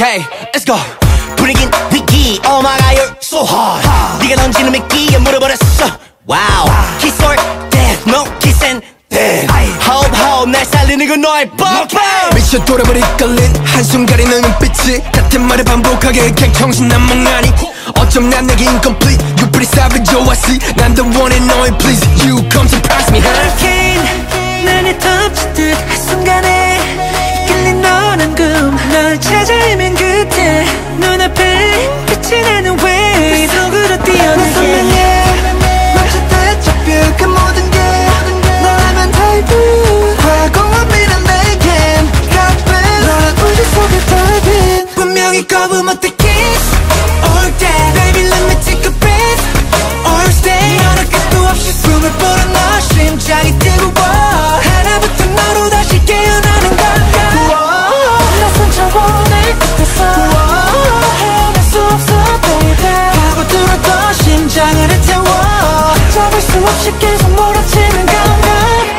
Okay, let's go. 분위긴 위기. Oh my god, you're so hard. 네가 던지는 미끼에 물어버렸어. Wow. Kiss or death, no kiss and death. Hope hope 날 살리는 건 너의 뻔뻔. 미쳐 돌아버릴 걸린 한순간의 너 눈빛이 같은 말을 반복하게 그냥 정신난 멍하니 어쩜 난 내게 incomplete. You pretty savage, oh I see. 난 the one and only, please you come surprise me. Hurricane 난에 덮치듯 한순간에 이끌린 너란 꿈. 널 찾아 헤맨 그때 눈앞에 빛이 나는 wave 그 속으로 뛰어들게. 멈췄다 잡혀 그 모든 게 너라면 타입은 과거와 미래 내겐 가쁜 너란 우주 속에 dive in. 분명히 겁은 못 take kiss all day. Baby let me take a breath or stay. 너를 끝도 없이 숨을 불어넣어 심장이 뜨거워. 하나부터 너로 다시 깨어나는 건가. 낯선 차원의 끝에서 헤어날 수 없어 baby. 파고들어도 심장을 태워. 잡을 수 없이 계속 몰아치는 건가.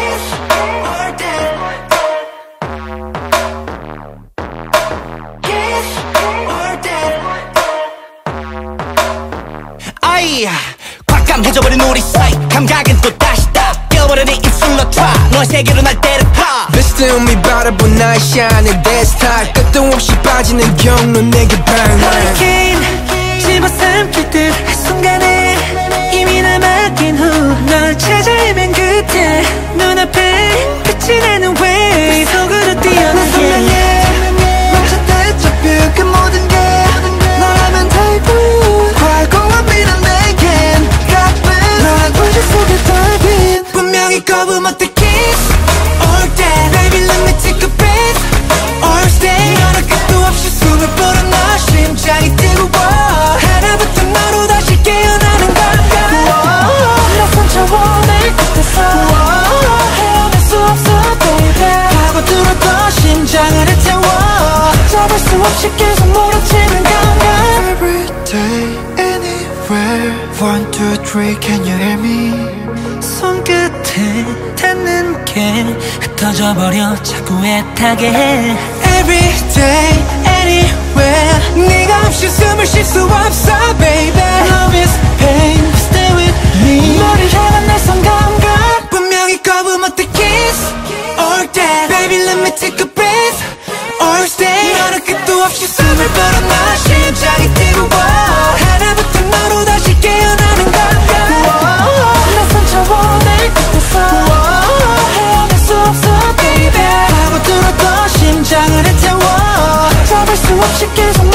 아이 꽉감해져버린 우리 사이 감각은 또 다시 다 깨어버린 네 입술로 try 너의 세계로 날 데려가. 비스듬히 바라본 나의 shining desktop 끝도 없이 빠지는 경로 내게 bang Hurricane 집어삼킬 듯 한순간에 이미 날 맡긴 후 널 찾아 헤맨 그때 눈앞에 빛이 나는 wave 속으로 뛰어들게. 멈췄다 잡혀 그 모든 게 너라면 타입은 과거와 미래 내겐 가쁜 너란 우주 속에 dive in. 분명히 겁은 못 take kiss all day. Baby let me take a breath or stay. 너를 끝도 없이 숨을 불어넣어 심장이 뜨거워. 하나부터 너로 다시 깨어나는 건가. 낯선 차원의 끝에서 헤어날 수 없어 baby. 파고들어도 심장을 태워. 잡을 수 없이 계속 몰아치는 건가. Every day anywhere 1, 2, 3 can you hear me. 손끝에 닿는 게 흩어져 버려 자꾸 애타게 해. Every day anywhere 네가 없이 숨을 쉴 수 없어 baby. Love is pain stay with me. 너를 향한 낯선 감각 분명히 겁은 못 take kiss all day. Baby let me take a breath or stay. 너를 끝도 없이 숨을 불어넣어 심장이 뜨거워. 하나부터 너로 다시 깨어나는 건가. 낯선 차원의 끝에서 헤어날 수 없어 baby. 파고들어도 심장을 태워. 잡을 수 없이 계속